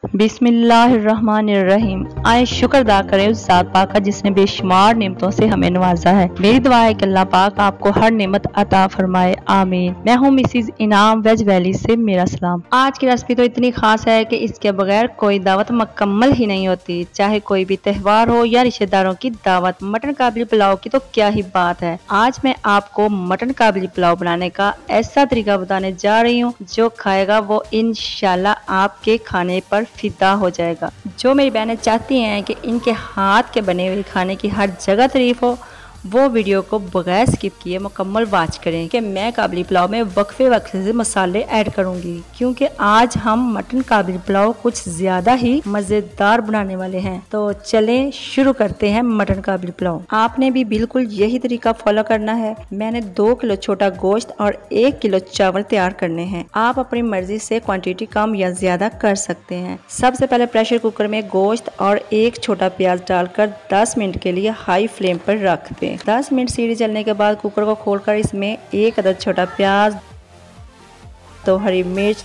बिस्मिल्लाहिर्रहमानिर्रहीम। आए शुक्र अदा करें उस ज़ात पाक का जिसने बेशुमार नेमतों से हमें नवाजा है। मेरी दुआ है कि अल्लाह पाक आपको हर नेमत अता फरमाए, आमीन। मैं हूँ मिसिज इनाम वेज वैली से, मेरा सलाम। आज की रेसिपी तो इतनी खास है कि इसके बगैर कोई दावत मुकम्मल ही नहीं होती, चाहे कोई भी त्यौहार हो या रिश्तेदारों की दावत। मटन काबली पुलाव की तो क्या ही बात है। आज मैं आपको मटन काबली पुलाव बनाने का ऐसा तरीका बताने जा रही हूँ जो खाएगा वो इंशाल्लाह आपके खाने पर फिदा हो जाएगा। जो मेरी बहनें चाहती हैं कि इनके हाथ के बने हुए खाने की हर जगह तारीफ हो, वो वीडियो को बगैर स्किप किए मुकम्मल वॉच करें कि मैं काबली पुलाव में वक्फे वक्फे से मसाले ऐड करूंगी, क्योंकि आज हम मटन काबली पुलाव कुछ ज़्यादा ही मज़ेदार बनाने वाले हैं। तो चलें शुरू करते हैं मटन काबली पुलाव। आपने भी बिल्कुल यही तरीका फॉलो करना है। मैंने 2 किलो छोटा गोश्त और 1 किलो चावल तैयार करने हैं। आप अपनी मर्जी से क्वांटिटी कम या ज़्यादा कर सकते हैं। सबसे पहले प्रेशर कुकर में गोश्त और 1 छोटा प्याज डालकर 10 मिनट के लिए हाई फ्लेम पर रख दें। 10 मिनट सीटी चलने के बाद कुकर को खोलकर इसमें 1 अदद छोटा प्याज, 2 हरी मिर्च,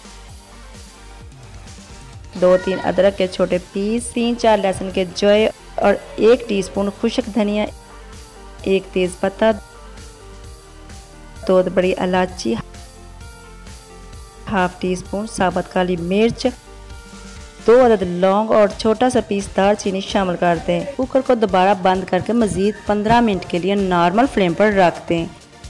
2-3 अदरक के छोटे पीस, 3-4 लहसुन के जोए और 1 टीस्पून खुश्क धनिया, 1 तेज पत्ता, 2 बड़ी इलायची, हाफ टी स्पून साबुत काली मिर्च, 2 अदद लौंग और छोटा सा पीस दालचीनी शामिल कर दें। कुकर को दोबारा बंद करके मजीद 15 मिनट के लिए नॉर्मल फ्लेम पर रख दें।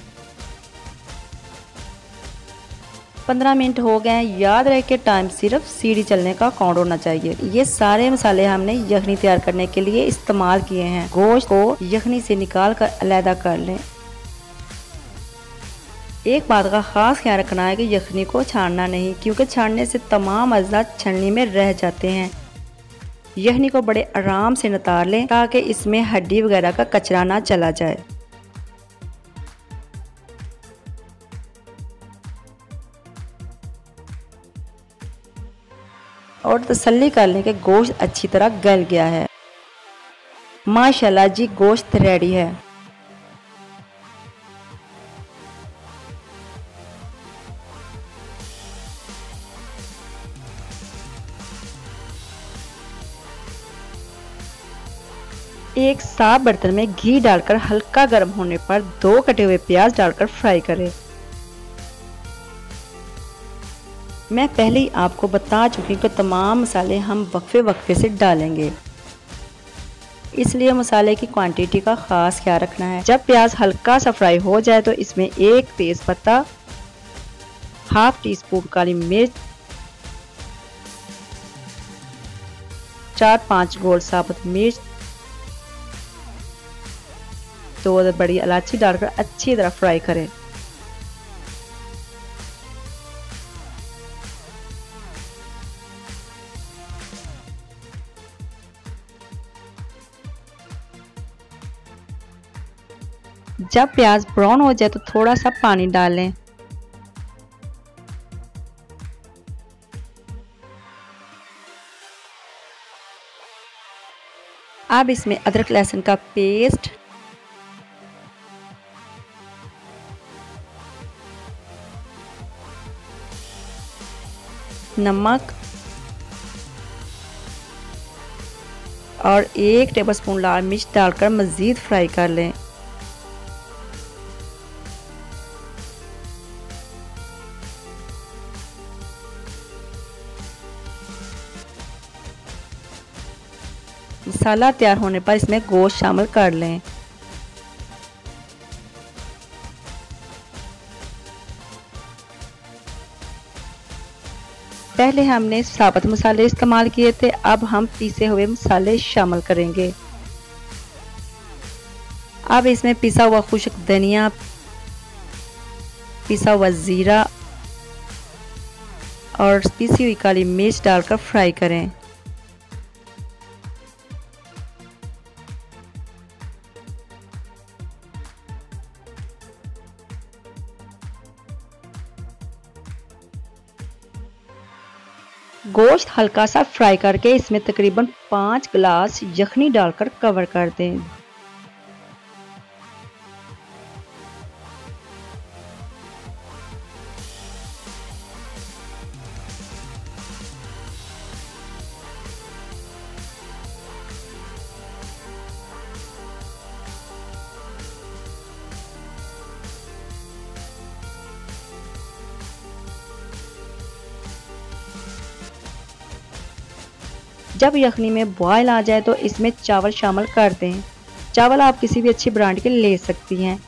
15 मिनट हो गए हैं। याद रहे कि टाइम सिर्फ सीटी चलने का काउंट होना चाहिए। ये सारे मसाले हमने यखनी तैयार करने के लिए इस्तेमाल किए हैं। गोश्त को यखनी से निकाल कर अलहदा कर लें। एक बात का खास ख्याल रखना है कि यखनी को छानना नहीं, क्योंकि छानने से तमाम अज़्ज़ा छलनी में रह जाते हैं। यखनी को बड़े आराम से नितार लें ताकि इसमें हड्डी वगैरह का कचरा ना चला जाए। और तसल्ली कर लें कि गोश्त अच्छी तरह गल गया है। माशाल्लाह जी, गोश्त रेडी है। एक साफ बर्तन में घी डालकर हल्का गर्म होने पर 2 कटे हुए प्याज डालकर फ्राई करें। मैं पहले ही आपको बता चुकी हूँ कि तमाम मसाले हम वक्फे वक्फे से डालेंगे, इसलिए मसाले की क्वांटिटी का खास ख्याल रखना है। जब प्याज हल्का सा फ्राई हो जाए तो इसमें 1 तेज पत्ता, हाफ टी स्पून काली मिर्च, 4-5 गोल साबुत मिर्च, 2 बड़ी इलायची डालकर अच्छी तरह फ्राई करें। जब प्याज ब्राउन हो जाए तो थोड़ा सा पानी डाल लें। अब इसमें अदरक लहसुन का पेस्ट, नमक और 1 टेबलस्पून लाल मिर्च डालकर मज़ीद फ्राई कर लें। मसाला तैयार होने पर इसमें गोश्त शामिल कर लें। पहले हमने साबुत मसाले इस्तेमाल किए थे, अब हम पीसे हुए मसाले शामिल करेंगे। अब इसमें पिसा हुआ खुश्क धनिया, पिसा हुआ जीरा और पिसी हुई काली मिर्च डालकर फ्राई करें। गोश्त हल्का सा फ्राई करके इसमें तकरीबन 5 गिलास यखनी डालकर कवर कर दें। जब यखनी में बॉयल आ जाए तो इसमें चावल शामिल कर दें। चावल आप किसी भी अच्छी ब्रांड के ले सकती हैं।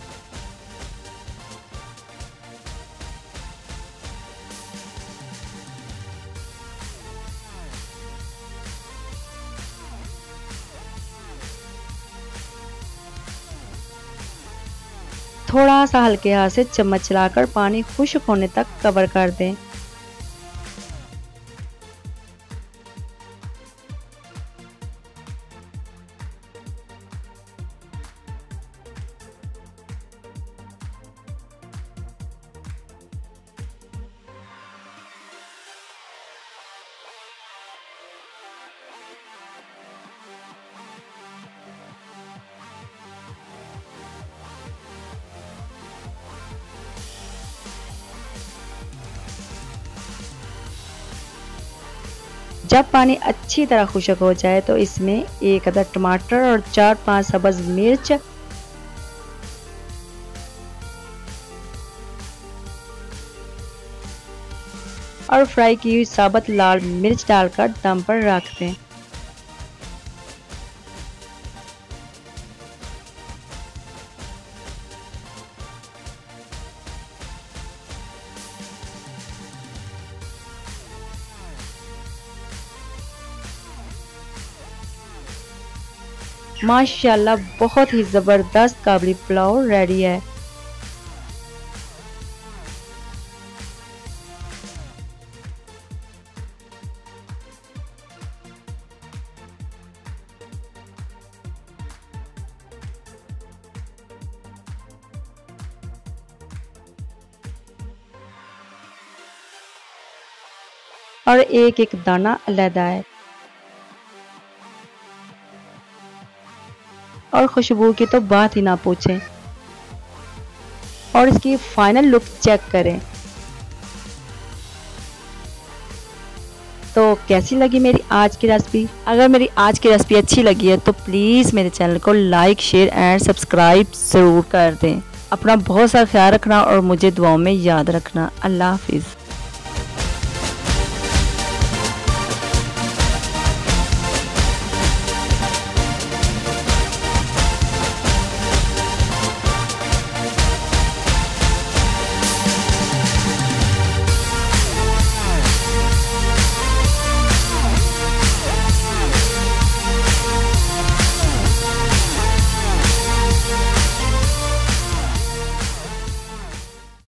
थोड़ा सा हल्के हाथ से चम्मच चलाकर पानी खुश्क होने तक कवर कर दें। जब पानी अच्छी तरह खुश्क हो जाए तो इसमें 1 अदद टमाटर और 4-5 सब्ज़ मिर्च और फ्राई की हुई साबुत लाल मिर्च डालकर दम पर रख दें। माशाल्लाह बहुत ही ज़बरदस्त काबली पुलाव रेडी है। और एक एक दाना अलग है और खुशबू की तो बात ही ना पूछें। और इसकी फाइनल लुक चेक करें। तो कैसी लगी मेरी आज की रेसिपी? अगर मेरी आज की रेसिपी अच्छी लगी है तो प्लीज़ मेरे चैनल को लाइक शेयर एंड सब्सक्राइब ज़रूर कर दें। अपना बहुत सारा ख्याल रखना और मुझे दुआओं में याद रखना। अल्लाह हाफिज़।